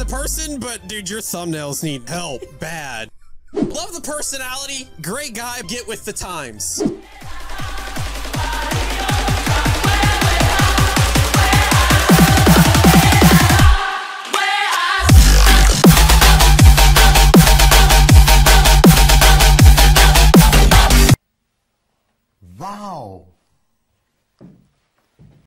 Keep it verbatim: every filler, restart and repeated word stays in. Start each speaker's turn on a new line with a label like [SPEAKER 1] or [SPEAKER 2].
[SPEAKER 1] person, but dude, your thumbnails need help bad. Love the personality, great guy, get with the times.